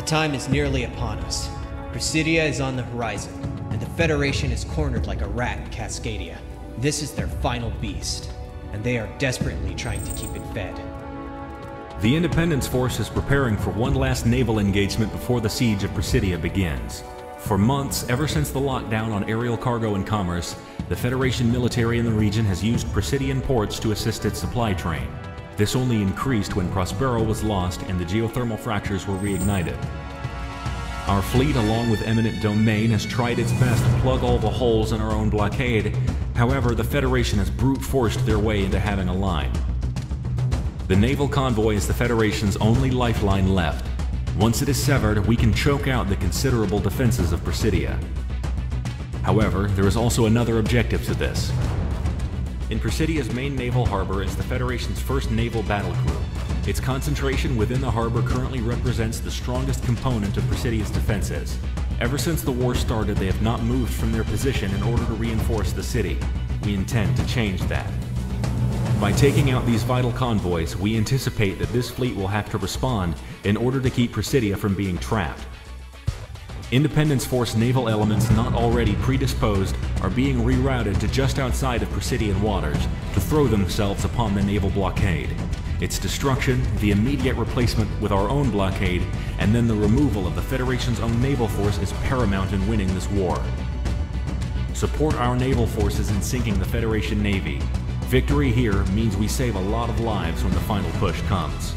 time is nearly upon us. Presidia is on the horizon, and the Federation is cornered like a rat in Cascadia. This is their final beast, and they are desperately trying to keep it fed. The Independence Force is preparing for one last naval engagement before the siege of Presidia begins. For months, ever since the lockdown on aerial cargo and commerce, the Federation military in the region has used Presidian ports to assist its supply train. This only increased when Prospero was lost and the geothermal fractures were reignited. Our fleet, along with Eminent Domain, has tried its best to plug all the holes in our own blockade. However, the Federation has brute forced their way into having a line. The naval convoy is the Federation's only lifeline left. Once it is severed, we can choke out the considerable defenses of Presidia. However, there is also another objective to this. In Presidia's main naval harbor is the Federation's first naval battle crew. Its concentration within the harbor currently represents the strongest component of Presidia's defenses. Ever since the war started, they have not moved from their position in order to reinforce the city. We intend to change that. By taking out these vital convoys, we anticipate that this fleet will have to respond in order to keep Presidia from being trapped. Independence Force naval elements not already predisposed are being rerouted to just outside of Presidian waters to throw themselves upon the naval blockade. Its destruction, the immediate replacement with our own blockade, and then the removal of the Federation's own naval force is paramount in winning this war. Support our naval forces in sinking the Federation Navy. Victory here means we save a lot of lives when the final push comes.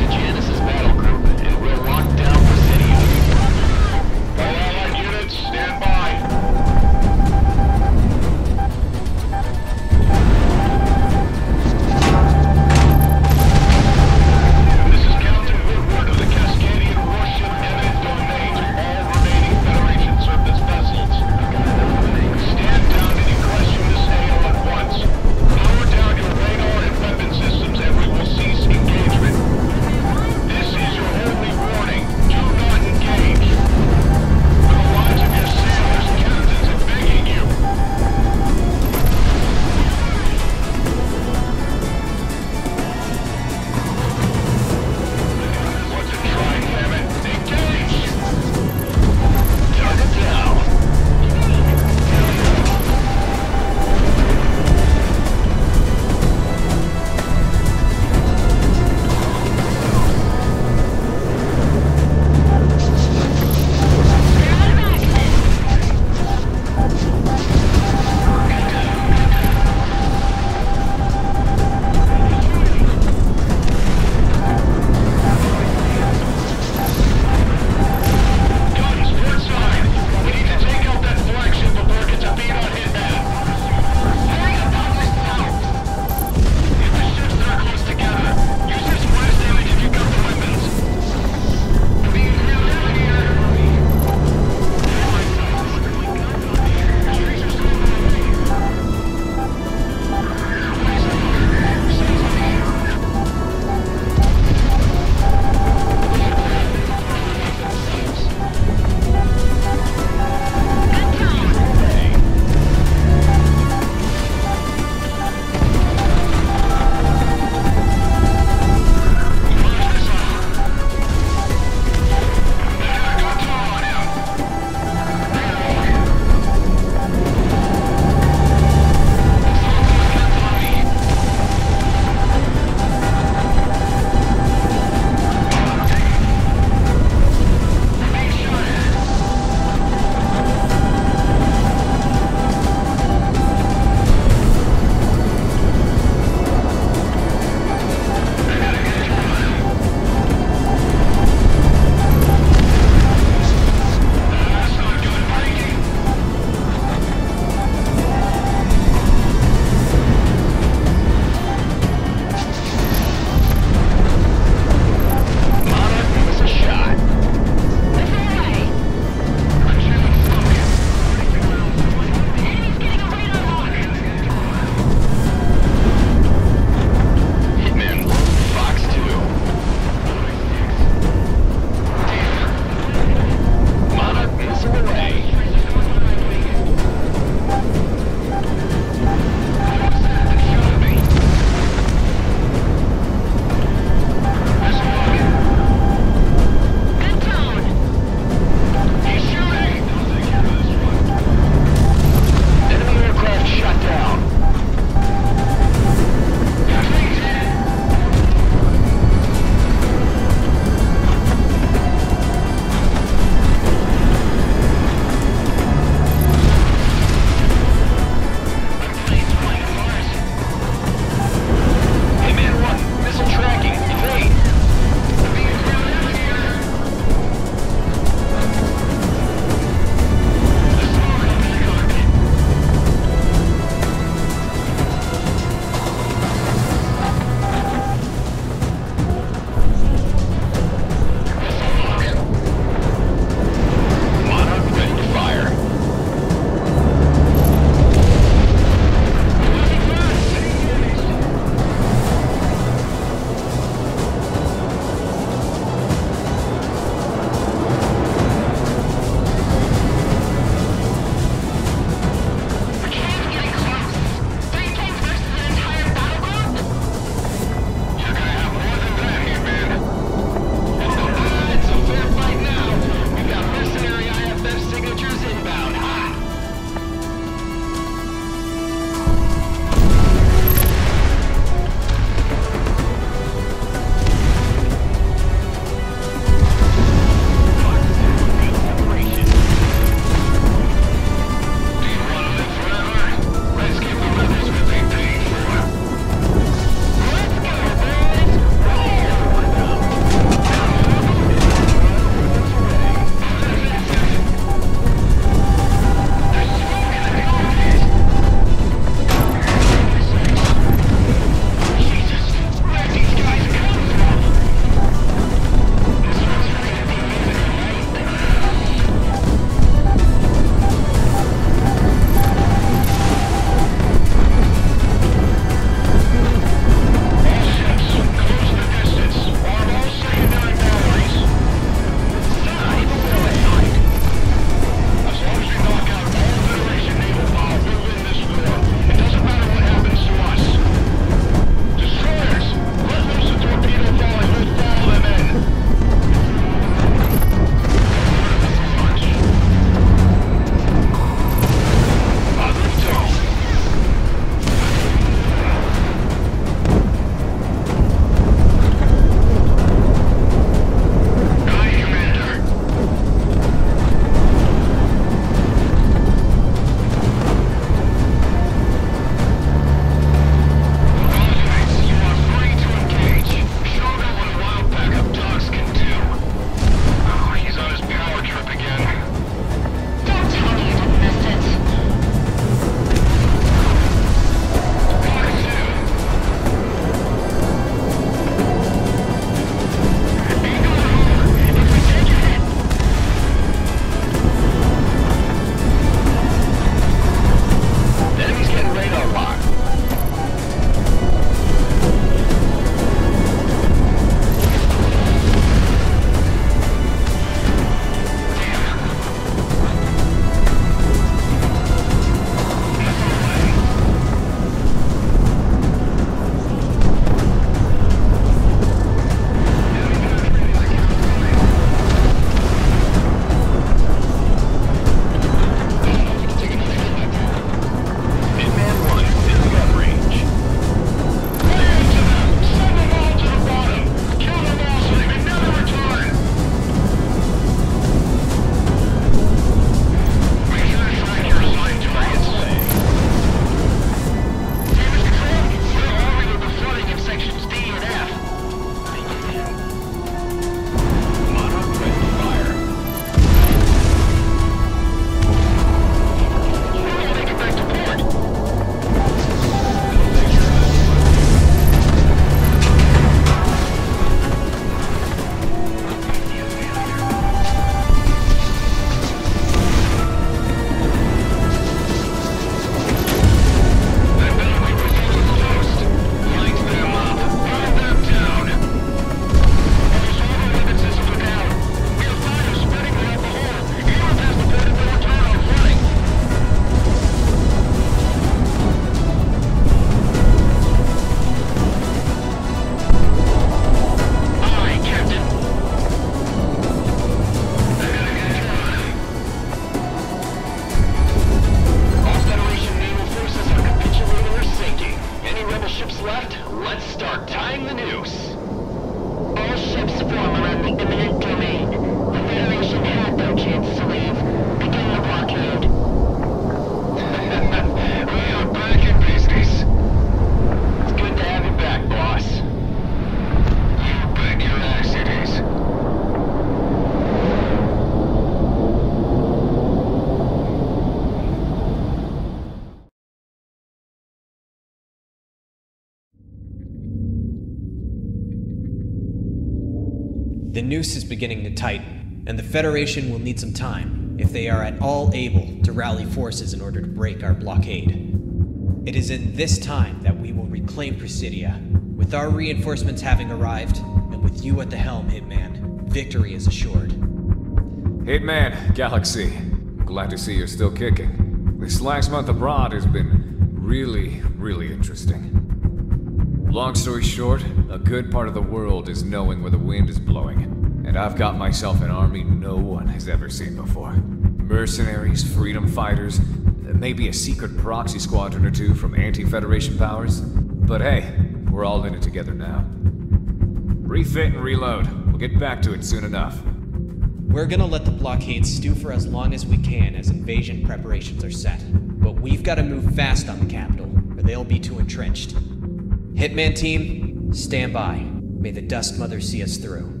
The noose is beginning to tighten, and the Federation will need some time if they are at all able to rally forces in order to break our blockade. It is in this time that we will reclaim Presidia. With our reinforcements having arrived, and with you at the helm, Hitman, victory is assured. Hitman, Galaxy. Glad to see you're still kicking. This last month abroad has been really interesting. Long story short, a good part of the world is knowing where the wind is blowing. And I've got myself an army no one has ever seen before. Mercenaries, freedom fighters, maybe a secret proxy squadron or two from anti-Federation powers. But hey, we're all in it together now. Refit and reload. We'll get back to it soon enough. We're gonna let the blockade stew for as long as we can as invasion preparations are set. But we've gotta move fast on the capital, or they'll be too entrenched. Hitman team, stand by. May the Dusk Mother see us through.